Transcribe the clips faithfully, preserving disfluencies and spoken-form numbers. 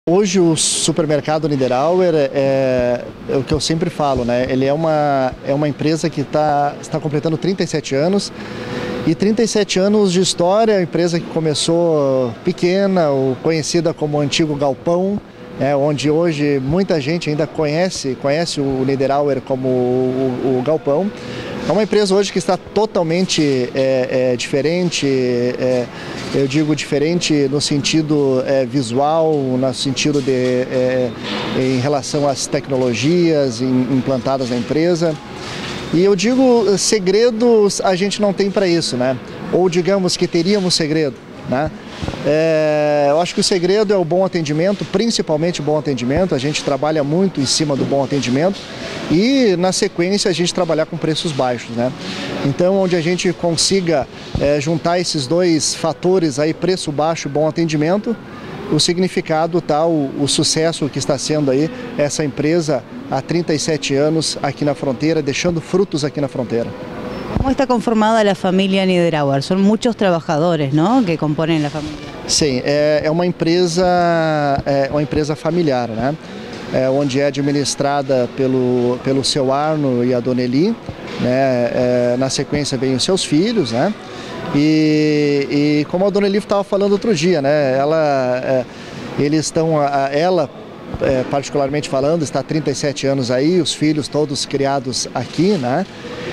Hoje o supermercado Niederauer é, é o que eu sempre falo, né? Ele é uma, é uma empresa que tá, está completando trinta e sete anos e trinta e sete anos de história, a empresa que começou pequena, conhecida como Antigo Galpão, é, onde hoje muita gente ainda conhece, conhece o Niederauer como o, o Galpão. É uma empresa hoje que está totalmente é, é, diferente, é, eu digo diferente no sentido é, visual, no sentido de, é, em relação às tecnologias implantadas na empresa. E eu digo, segredos a gente não tem para isso, né? Ou digamos que teríamos segredo, né? É, eu acho que o segredo é o bom atendimento, principalmente o bom atendimento. A gente trabalha muito em cima do bom atendimento e, na sequência, a gente trabalhar com preços baixos, né? Então, onde a gente consiga é, juntar esses dois fatores aí, preço baixo e bom atendimento, o significado está, o, o sucesso que está sendo aí essa empresa há trinta e sete anos aqui na fronteira, deixando frutos aqui na fronteira. ¿Cómo está conformada la familia Niederauer? Son muchos trabajadores, ¿no?, que componen la familia. Sim, é, é uma empresa, é uma empresa familiar, né? É, onde é administrada pelo, pelo seu Arno e a Dona Eli, né? É, na sequência vem os seus filhos, né? E, e como a Dona Eli estava falando outro dia, né? Ela, é, eles estão, ela é, particularmente falando, está há trinta e sete anos aí, os filhos todos criados aqui, né?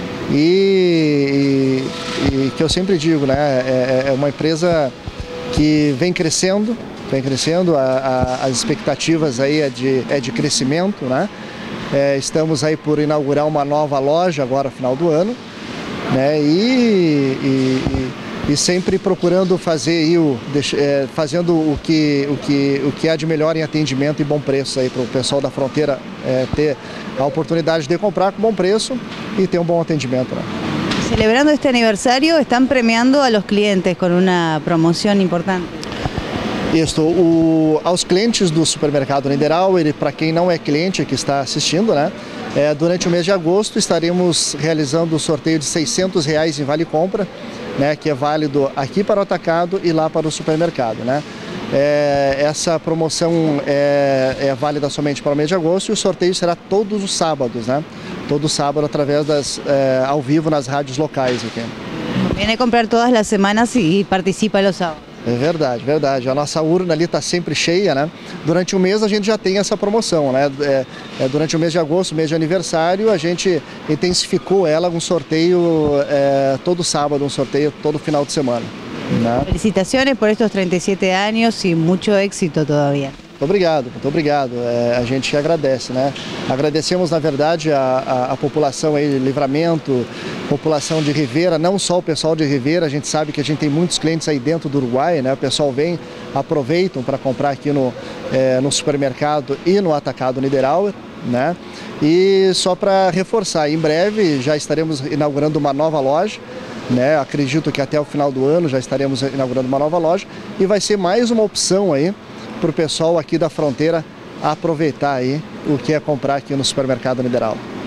E, e, e que eu sempre digo, né, é, é uma empresa que vem crescendo, vem crescendo, a, a, as expectativas aí é de, é de crescimento, né? É, estamos aí por inaugurar uma nova loja agora no final do ano, né? E, e, e sempre procurando fazer aí o, é, fazendo o que, o, que, o que há de melhor em atendimento e bom preço aí para o pessoal da fronteira é, ter a oportunidade de comprar com bom preço e ter um bom atendimento, né? Celebrando este aniversario, están premiando a los clientes con una promoción importante. Isso, o, aos clientes do supermercado Niederauer, para quem não é cliente que está assistindo, né, é, durante o mês de agosto estaremos realizando o sorteio de seiscentos reais em Vale Compra, né, que é válido aqui para o atacado e lá para o supermercado, né? É, essa promoção é, é válida somente para o mês de agosto e o sorteio será todos os sábados, né? Todo sábado através das, é, ao vivo nas rádios locais aqui. Viene a comprar todas as semanas e participa los sábados. É verdade, verdade. A nossa urna ali está sempre cheia, né? Durante o mês a gente já tem essa promoção, né? É, é, durante o mês de agosto, mês de aniversário, a gente intensificou ela, um sorteio é, todo sábado, um sorteio todo final de semana, né? Felicitaciones por estos trinta y siete años y mucho éxito todavía. Muito obrigado, muito obrigado. É, a gente agradece, né? Agradecemos, na verdade, a, a, a população aí de Livramento, população de Rivera, não só o pessoal de Rivera, a gente sabe que a gente tem muitos clientes aí dentro do Uruguai, né? O pessoal vem, aproveitam para comprar aqui no, é, no supermercado e no atacado Niederauer, né? E só para reforçar, em breve já estaremos inaugurando uma nova loja, né? Acredito que até o final do ano já estaremos inaugurando uma nova loja e vai ser mais uma opção aí para o pessoal aqui da fronteira aproveitar aí o que é comprar aqui no supermercado Niederauer.